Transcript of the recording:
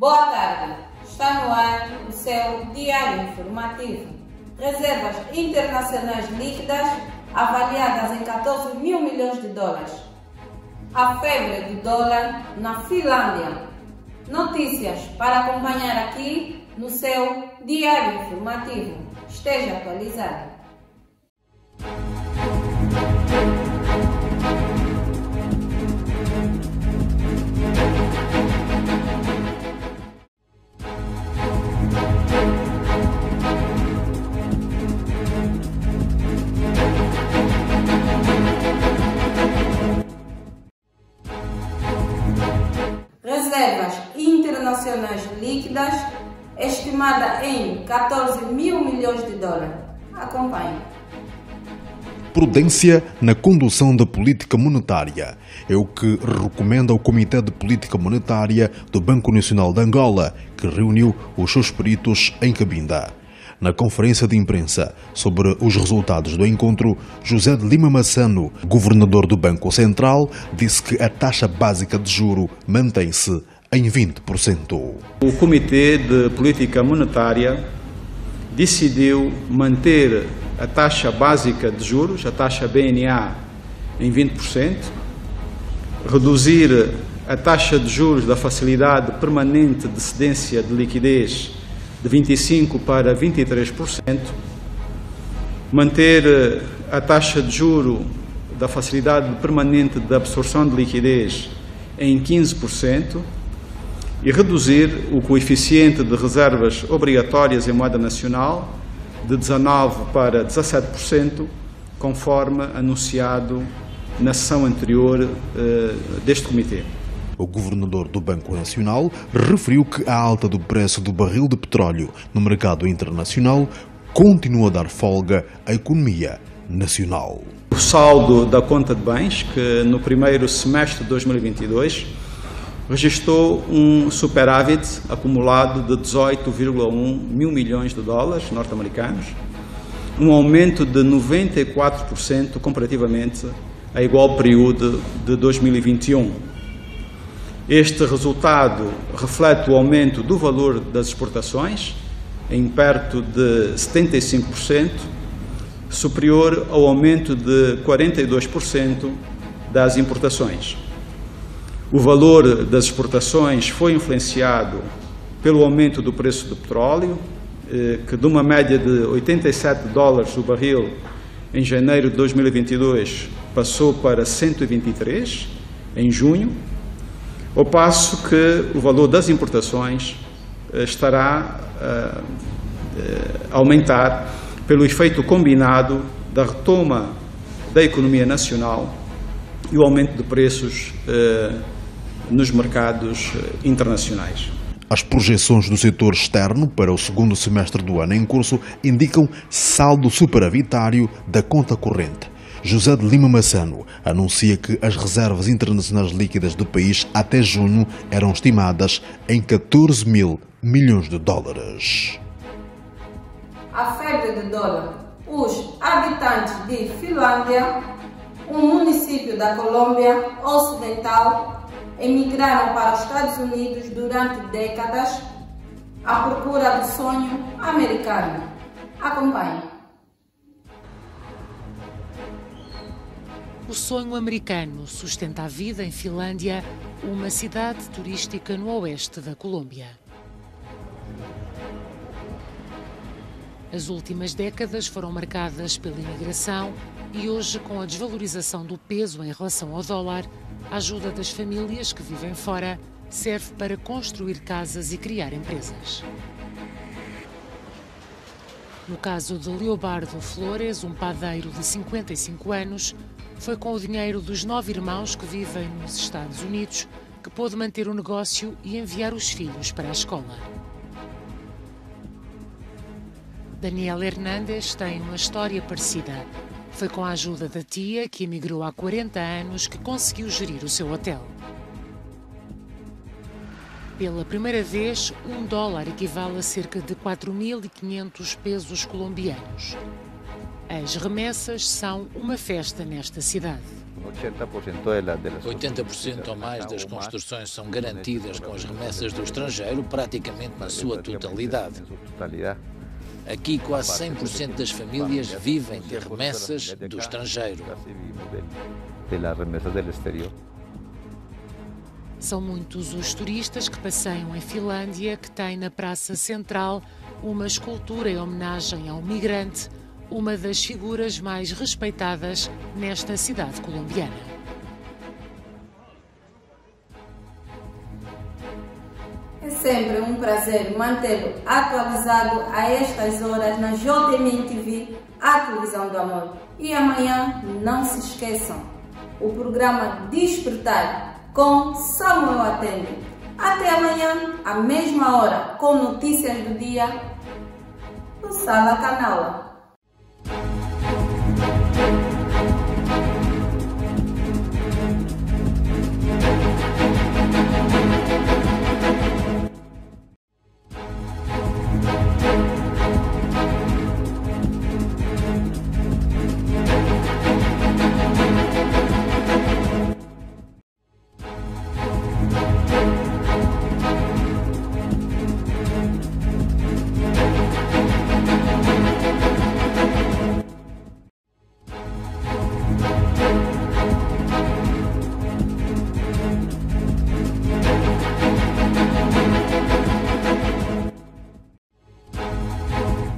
Boa tarde, está no ar o seu diário informativo. Reservas internacionais líquidas avaliadas em 14 mil milhões de dólares. A febre do dólar na Finlândia. Notícias para acompanhar aqui no seu diário informativo. Esteja atualizado. Reservas internacionais líquidas estimada em 14 mil milhões de dólares. Acompanhe. Prudência na condução da política monetária é o que recomenda o Comitê de Política Monetária do Banco Nacional de Angola, que reuniu os seus peritos em Cabinda. Na conferência de imprensa sobre os resultados do encontro, José de Lima Massano, governador do Banco Central, disse que a taxa básica de juro mantém-se em 20%. O Comitê de Política Monetária decidiu manter a taxa básica de juros, a taxa BNA, em 20%, reduzir a taxa de juros da facilidade permanente de cedência de liquidez de 25% para 23%, manter a taxa de juro da facilidade permanente de absorção de liquidez em 15% e reduzir o coeficiente de reservas obrigatórias em moeda nacional de 19% para 17%, conforme anunciado na sessão anterior deste Comitê. O governador do Banco Nacional referiu que a alta do preço do barril de petróleo no mercado internacional continua a dar folga à economia nacional. O saldo da conta de bens, que no primeiro semestre de 2022 registrou um superávit acumulado de 18,1 mil milhões de dólares norte-americanos, um aumento de 94% comparativamente a igual período de 2021. Este resultado reflete o aumento do valor das exportações, em perto de 75%, superior ao aumento de 42% das importações. O valor das exportações foi influenciado pelo aumento do preço do petróleo, que de uma média de 87 dólares o barril em janeiro de 2022 passou para 123 em junho, ao passo que o valor das importações estará a aumentar pelo efeito combinado da retoma da economia nacional e o aumento de preços nos mercados internacionais. As projeções do setor externo para o segundo semestre do ano em curso indicam saldo superavitário da conta corrente. José de Lima Massano anuncia que as reservas internacionais líquidas do país até junho eram estimadas em 14 mil milhões de dólares. A febre do dólar. Os habitantes de Finlândia, um município da Colômbia Ocidental, emigraram para os Estados Unidos durante décadas à procura do sonho americano. Acompanhe. O sonho americano sustenta a vida em Finlândia, uma cidade turística no oeste da Colômbia. As últimas décadas foram marcadas pela imigração e hoje, com a desvalorização do peso em relação ao dólar, a ajuda das famílias que vivem fora serve para construir casas e criar empresas. No caso de Leobardo Flores, um padeiro de 55 anos, foi com o dinheiro dos 9 irmãos que vivem nos Estados Unidos que pôde manter o negócio e enviar os filhos para a escola. Daniel Hernández tem uma história parecida. Foi com a ajuda da tia, que emigrou há 40 anos, que conseguiu gerir o seu hotel. Pela primeira vez, $1 equivale a cerca de 4.500 pesos colombianos. As remessas são uma festa nesta cidade. 80% ou mais das construções são garantidas com as remessas do estrangeiro, praticamente na sua totalidade. Aqui, quase 100% das famílias vivem de remessas do estrangeiro. São muitos os turistas que passeiam em Finlândia, que tem na Praça Central uma escultura em homenagem ao migrante, uma das figuras mais respeitadas nesta cidade colombiana. É sempre um prazer mantê-lo atualizado a estas horas na JMN TV, a televisão do amor. E amanhã, não se esqueçam, o programa Despertar com Samuel Atende. Até amanhã, à mesma hora, com notícias do dia, no Sala Canal.